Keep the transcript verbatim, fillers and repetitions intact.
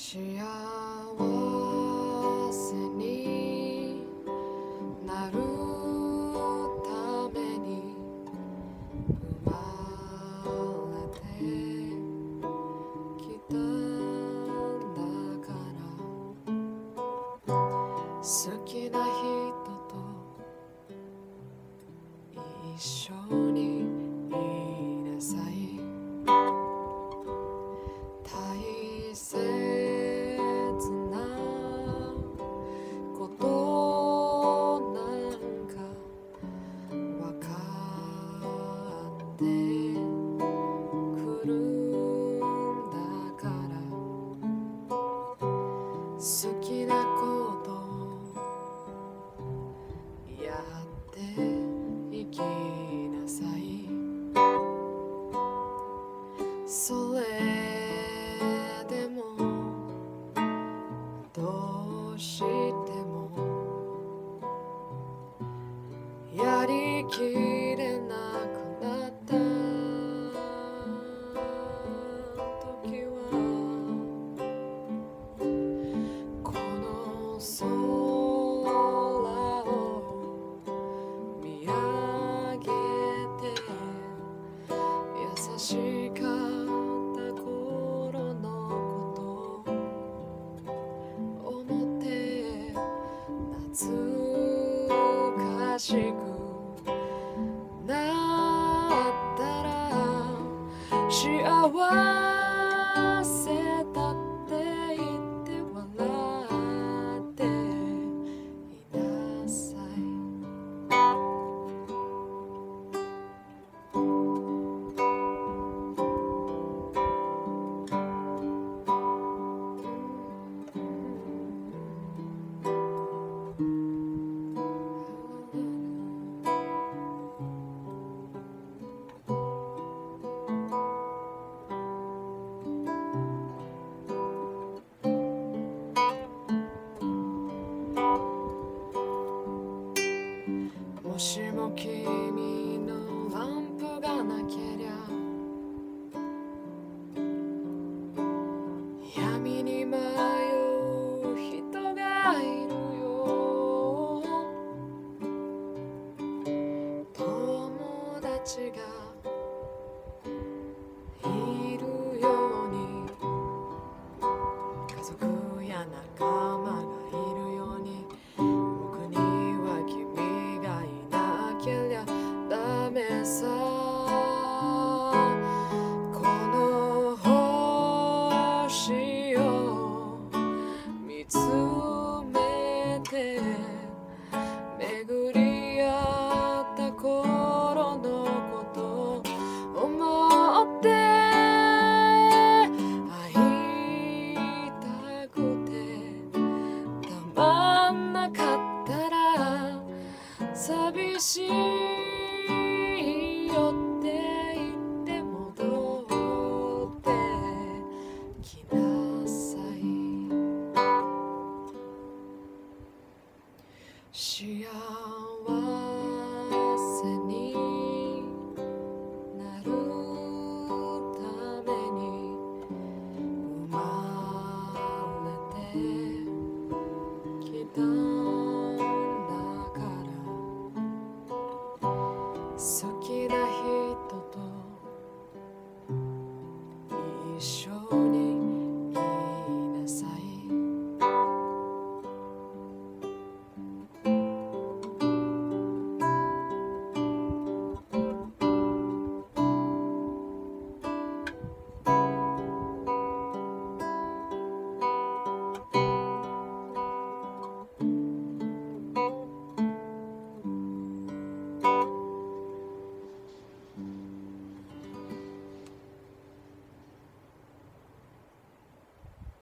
幸せになるために生まれてきたんだから、好きな人と一緒にいなさい。大切なことなんかわかってくるんだから、好きなことやっていきなさい。それでもどうしてもやりきれなくなった時は、この空を見上げて、優しかった頃のこと思って懐かしくなったら、幸せだって言って笑っていなさい。もしも君のランプがなけりゃ、闇に迷う人がいるよ。友達がいるように、家族や仲間がいるように、僕には君がいなけりゃダメさ。この星を見つ